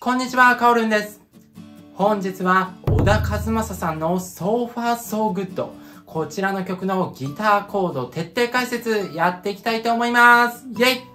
こんにちは、かおるんです。本日は小田和正さんの So Far So Good、 こちらの曲のギターコード徹底解説やっていきたいと思います。イェイ。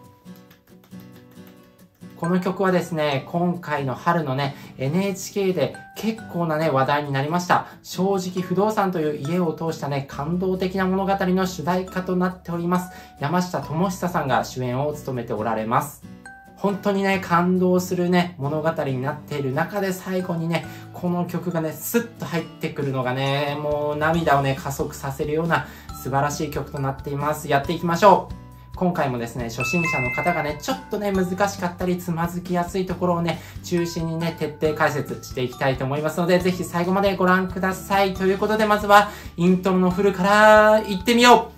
この曲はですね、今回の春のね、NHK で結構なね、話題になりました。正直不動産という家を通したね、感動的な物語の主題歌となっております。山下智久さんが主演を務めておられます。本当にね、感動するね、物語になっている中で最後にね、この曲がね、スッと入ってくるのがね、もう涙をね、加速させるような素晴らしい曲となっています。やっていきましょう。今回もですね、初心者の方がね、ちょっとね、難しかったり、つまずきやすいところをね、中心にね、徹底解説していきたいと思いますので、ぜひ最後までご覧ください。ということで、まずは、イントロのフルから行ってみよう。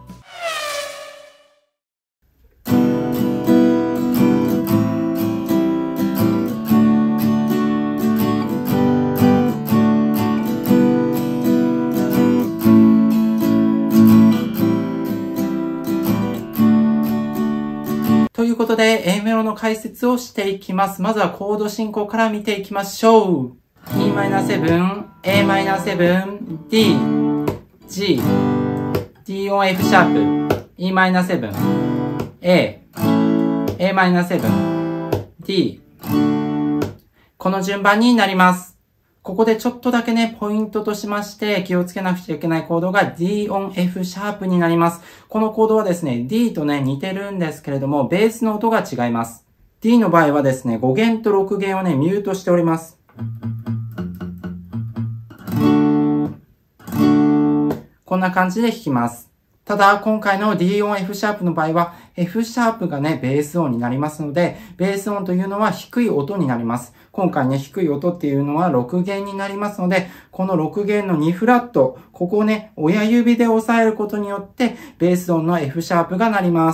ということで、A メロの解説をしていきます。まずはコード進行から見ていきましょう。Em7、Am7、D、G、D 音 F シャープ、Em7、A、Am7、D。この順番になります。ここでちょっとだけね、ポイントとしまして気をつけなくちゃいけないコードが D 音 F シャープになります。このコードはですね、D とね、似てるんですけれども、ベースの音が違います。D の場合はですね、5弦と6弦をね、ミュートしております。こんな感じで弾きます。ただ、今回の D 音 F シャープの場合は、F シャープがね、ベース音になりますので、ベース音というのは低い音になります。今回ね、低い音っていうのは6弦になりますので、この6弦の2フラット、ここをね、親指で押さえることによって、ベース音の F シャープが鳴ります。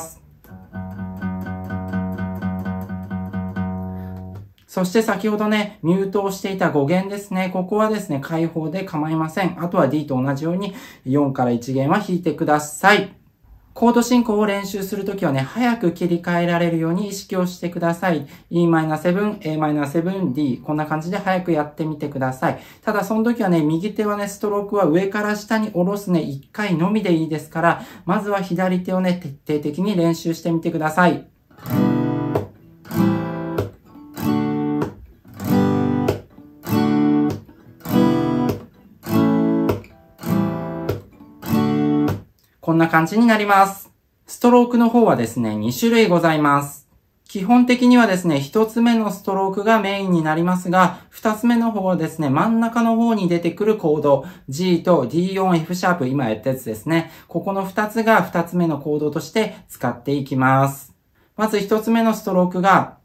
そして先ほどね、ミュートをしていた5弦ですね。ここはですね、開放で構いません。あとは D と同じように4から1弦は弾いてください。コード進行を練習するときはね、早く切り替えられるように意識をしてください。Em7、Am7、D。こんな感じで早くやってみてください。ただその時はね、右手はね、ストロークは上から下に下ろすね、1回のみでいいですから、まずは左手をね、徹底的に練習してみてください。こんな感じになります。ストロークの方はですね、2種類ございます。基本的にはですね、1つ目のストロークがメインになりますが、2つ目の方はですね、真ん中の方に出てくるコード、G と D 音 F シャープ、今やったやつですね。ここの2つが2つ目のコードとして使っていきます。まず1つ目のストロークが、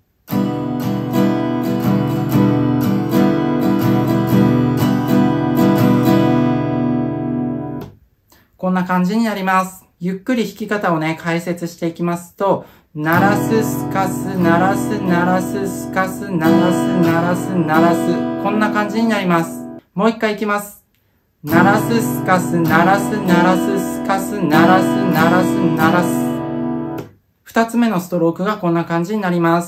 こんな感じになります。ゆっくり弾き方をね、解説していきますと、鳴らす、すかす、鳴らす、鳴らす、すかす、鳴らす、鳴らす、鳴らす。こんな感じになります。もう一回いきます。鳴らす、すかす、鳴らす、鳴らす、すかす、鳴らす、鳴らす、鳴らす。二つ目のストロークがこんな感じになります。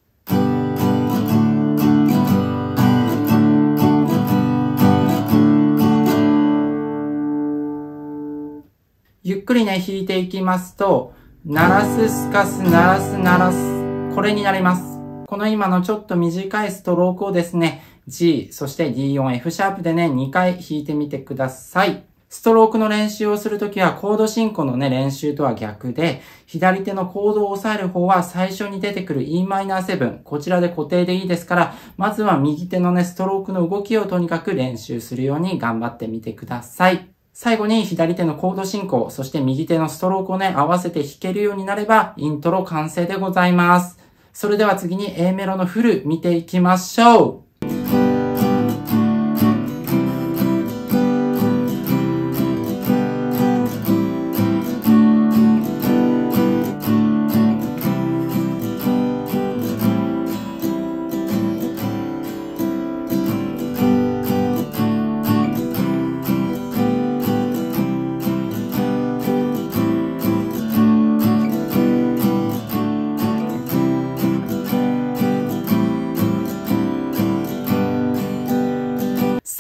ゆっくりね、弾いていきますと、鳴らす、すかす、鳴らす、鳴らす。これになります。この今のちょっと短いストロークをですね、G、そして D 音 F シャープでね、2回弾いてみてください。ストロークの練習をするときはコード進行のね、練習とは逆で、左手のコードを押さえる方は最初に出てくる Em7、こちらで固定でいいですから、まずは右手のね、ストロークの動きをとにかく練習するように頑張ってみてください。最後に左手のコード進行、そして右手のストロークをね、合わせて弾けるようになれば、イントロ完成でございます。それでは次に A メロのフル見ていきましょう。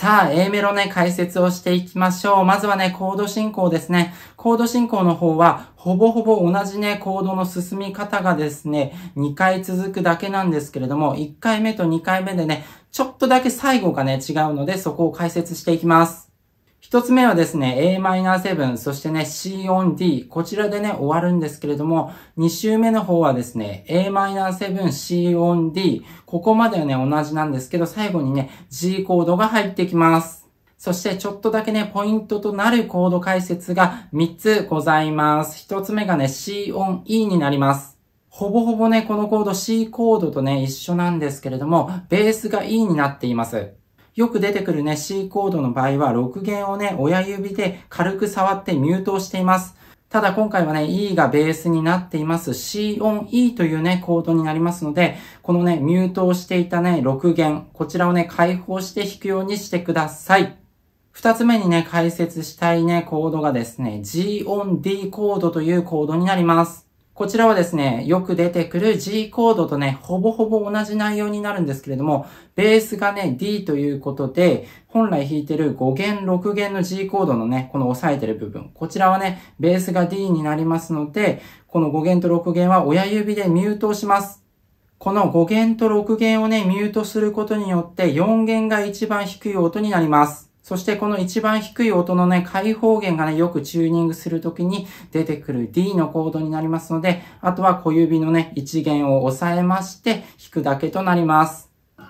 さあ、A メロね、解説をしていきましょう。まずはね、コード進行ですね。コード進行の方は、ほぼほぼ同じね、コードの進み方がですね、2回続くだけなんですけれども、1回目と2回目でね、ちょっとだけ最後がね、違うので、そこを解説していきます。一つ目はですね、Am7、そしてね、C 音 D、こちらでね、終わるんですけれども、2周目の方はですね、Am7、C 音 D、ここまではね、同じなんですけど、最後にね、G コードが入ってきます。そしてちょっとだけね、ポイントとなるコード解説が3つございます。1つ目がね、C 音 E になります。ほぼほぼね、このコード C コードとね、一緒なんですけれども、ベースが E になっています。よく出てくるね、C コードの場合は、6弦をね、親指で軽く触ってミュートをしています。ただ今回はね、E がベースになっています C 音 E というね、コードになりますので、このね、ミュートをしていたね、6弦、こちらをね、開放して弾くようにしてください。二つ目にね、解説したいね、コードがですね、G 音 D コードというコードになります。こちらはですね、よく出てくる G コードとね、ほぼほぼ同じ内容になるんですけれども、ベースがね、D ということで、本来弾いてる5弦、6弦の G コードのね、この押さえてる部分。こちらはね、ベースが D になりますので、この5弦と6弦は親指でミュートをします。この5弦と6弦をね、ミュートすることによって、4弦が一番低い音になります。そしてこの一番低い音のね、開放弦がね、よくチューニングするときに出てくる D のコードになりますので、あとは小指のね、1弦を押さえまして弾くだけとなります。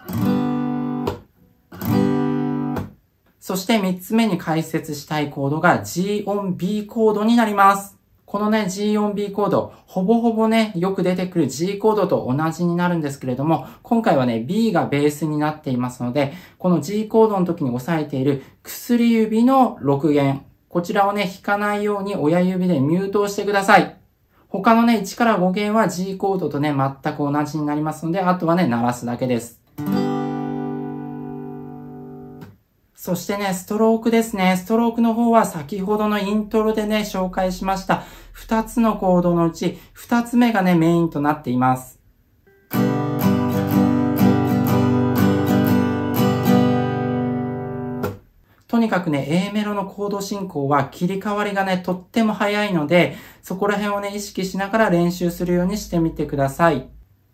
そして3つ目に解説したいコードが G 音 B コードになります。このね、G 音 B コード、ほぼほぼね、よく出てくる G コードと同じになるんですけれども、今回はね、B がベースになっていますので、この G コードの時に押さえている薬指の6弦、こちらをね、弾かないように親指でミュートをしてください。他のね、1から5弦は G コードとね、全く同じになりますので、あとはね、鳴らすだけです。そしてね、ストロークですね。ストロークの方は先ほどのイントロでね、紹介しました2つのコードのうち2つ目がね、メインとなっています。とにかくね、A メロのコード進行は切り替わりがね、とっても早いので、そこら辺をね、意識しながら練習するようにしてみてください。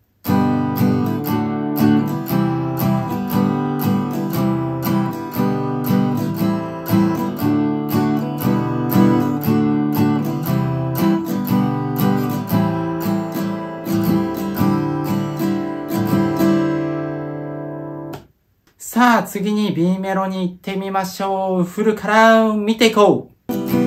さあ、次に B メロに行ってみましょう。フルから見ていこう。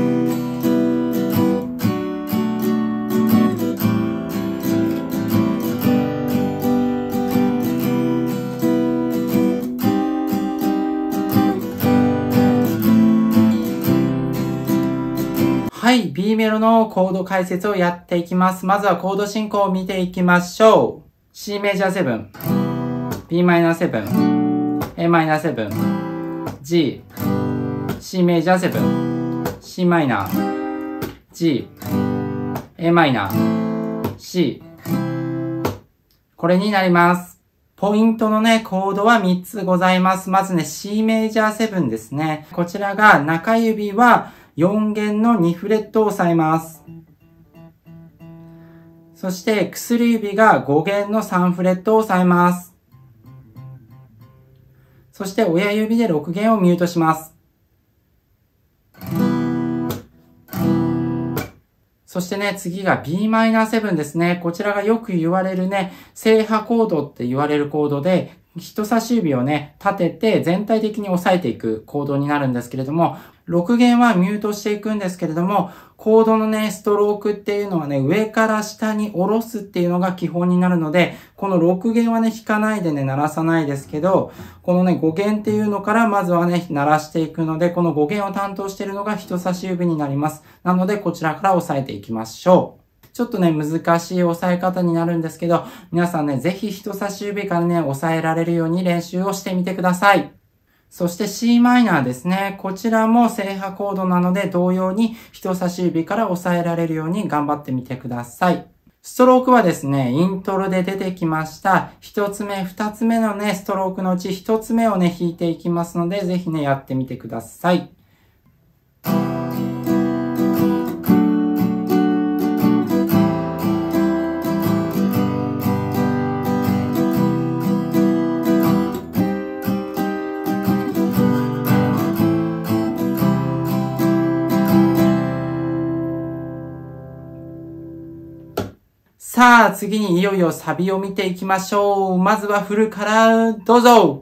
はい、B メロのコード解説をやっていきます。まずはコード進行を見ていきましょう。C メジャー7、B マイナー7、A マイナー7、G、C メジャー7、C マイナー、G、A マイナー、C。これになります。ポイントのね、コードは3つございます。まずね、C メジャー7ですね。こちらが中指は4弦の2フレットを押さえます。そして薬指が5弦の3フレットを押さえます。そして親指で6弦をミュートします。そしてね、次が Bm7 ですね。こちらがよく言われるね、正波コードって言われるコードで、人差し指をね、立てて全体的に押さえていくコードになるんですけれども、6弦はミュートしていくんですけれども、コードのね、ストロークっていうのはね、上から下に下ろすっていうのが基本になるので、この6弦はね、弾かないでね、鳴らさないですけど、このね、5弦っていうのからまずはね、鳴らしていくので、この5弦を担当しているのが人差し指になります。なので、こちらから押さえていきましょう。ちょっとね、難しい押さえ方になるんですけど、皆さんね、ぜひ人差し指からね、押さえられるように練習をしてみてください。そして C マイナーですね。こちらも正波コードなので同様に人差し指から押さえられるように頑張ってみてください。 ストロークはですね、イントロで出てきました、一つ目、二つ目のね、ストロークのうち一つ目をね、弾いていきますので、ぜひね、やってみてください。さあ、次にいよいよサビを見ていきましょう。まずはフルからどうぞ。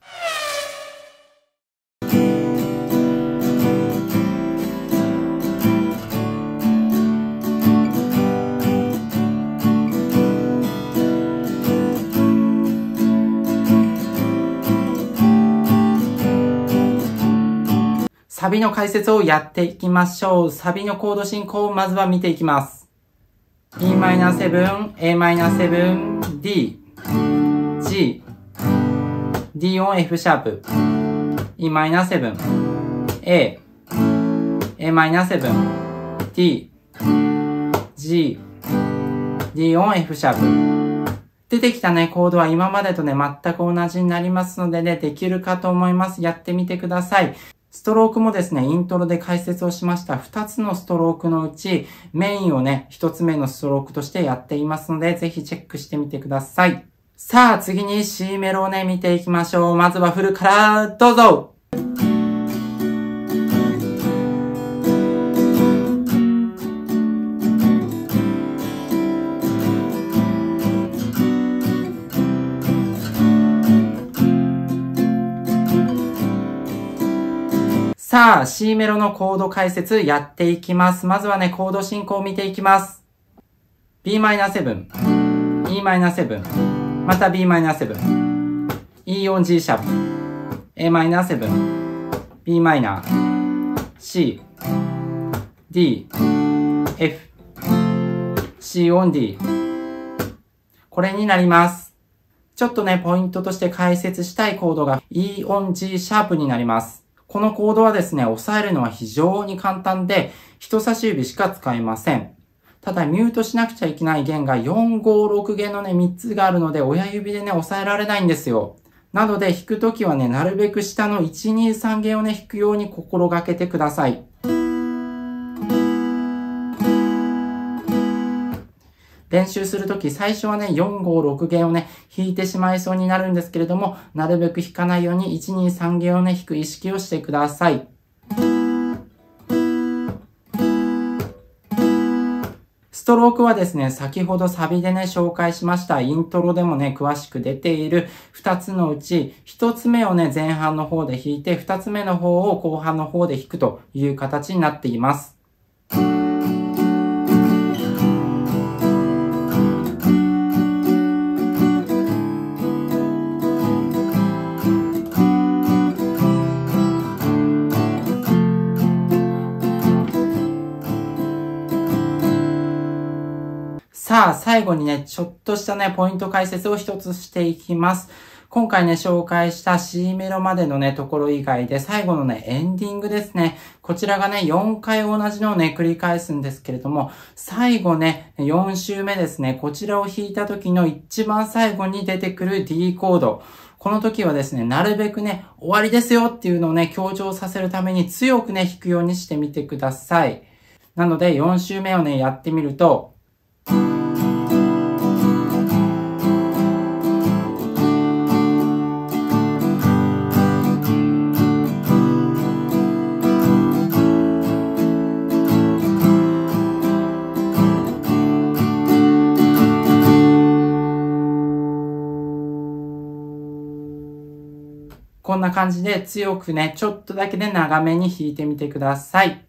サビの解説をやっていきましょう。サビのコード進行をまずは見ていきます。Em7、Am7、D、G、D 音 F シャープ、Em7、A、Am7、D、G、D 音 F シャープ。出てきたね、コードは今までとね、全く同じになりますのでね、できるかと思います。やってみてください。ストロークもですね、イントロで解説をしました2つのストロークのうち、メインをね、1つ目のストロークとしてやっていますので、ぜひチェックしてみてください。さあ、次に C メロをね、見ていきましょう。まずはフルからどうぞ。さあ、C メロのコード解説やっていきます。まずはね、コード進行を見ていきます。Bm7、Em7、また Bm7、E 音 G シャープ、Am7、Bm、C、D、F、C 音 D。これになります。ちょっとね、ポイントとして解説したいコードが E 音 G シャープになります。このコードはですね、押さえるのは非常に簡単で、人差し指しか使えません。ただ、ミュートしなくちゃいけない弦が4、5、6弦のね、3つがあるので、親指でね、押さえられないんですよ。なので、弾くときはね、なるべく下の1、2、3弦をね、弾くように心がけてください。練習するとき、最初はね、4、5、6弦をね、弾いてしまいそうになるんですけれども、なるべく弾かないように1、2、3弦をね、弾く意識をしてください。ストロークはですね、先ほどサビでね、紹介しましたイントロでもね、詳しく出ている2つのうち、1つ目をね、前半の方で弾いて、2つ目の方を後半の方で弾くという形になっています。さあ、最後にね、ちょっとしたね、ポイント解説を一つしていきます。今回ね、紹介した C メロまでのね、ところ以外で、最後のね、エンディングですね。こちらがね、4回同じのをね、繰り返すんですけれども、最後ね、4周目ですね、こちらを弾いた時の一番最後に出てくる D コード。この時はですね、なるべくね、終わりですよっていうのをね、強調させるために強くね、弾くようにしてみてください。なので、4周目をね、やってみると、こんな感じで強くね、ちょっとだけで長めに弾いてみてください。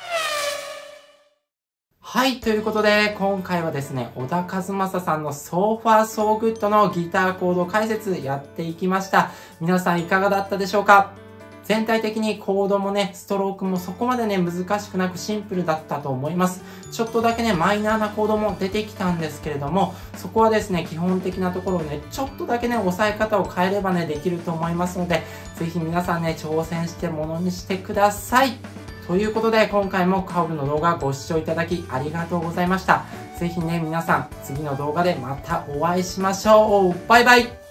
はい、ということで、今回はですね、小田和正さんの So Far So Good のギターコード解説やっていきました。皆さんいかがだったでしょうか？全体的にコードもね、ストロークもそこまでね、難しくなくシンプルだったと思います。ちょっとだけね、マイナーなコードも出てきたんですけれども、そこはですね、基本的なところをね、ちょっとだけね、押さえ方を変えればね、できると思いますので、ぜひ皆さんね、挑戦してものにしてください。 ということで、今回もカウルの動画ご視聴いただきありがとうございました。ぜひね、皆さん、次の動画でまたお会いしましょう。バイバイ。